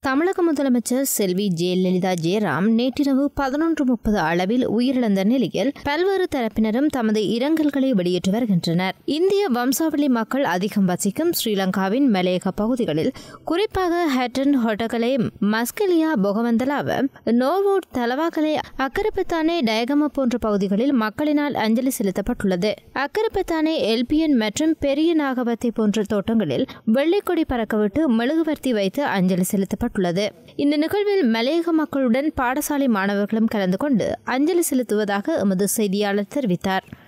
தமிழக முதலமைச்சர் செல்வி ஜெயலலிதா ஜெயராம் நேற்றிரவு 11:30 அளவில் உயிரிழந்த நிலையில் பல்வேறு தரப்பினரும் தமது இரங்கல்களை வெளியிட்டு வருகின்றனர். இந்திய வம்சாவளி மக்கள் அதிகம் வசிக்கும் ஸ்ரீலங்காவின் மலையக பகுதிகளில் குறிப்பாக ஹட்டன், ஹொட்டகலை, மஸ்கலியா, பொகவந்தலாவ, நோர்வூட், தலவாகலை, அக்கரப்பத்தானே, டயகம போன்ற பகுதிகளில் மக்களினால் அஞ்சலி செலுத்தப்பட்டுள்ளது. அக்கரப்பத்தானே, எல்பியன் மற்றும் பெரிய நாகவத்தை போன்ற தோட்டங்களில் வெள்ளைக்கொடி பறக்கவிட்டு மெழுகுவர்த்தி வைத்து அஞ்சலி செலுத்தப்பட்டுள்ளது. இந்த நிகழ்வில் மலையக மக்களுடன் பாடசாலை மாணவர்களும் கலந்து கொண்டு அஞ்சலி செலுத்துவதாக எமது செய்தியாளர் தெரிவித்தார்.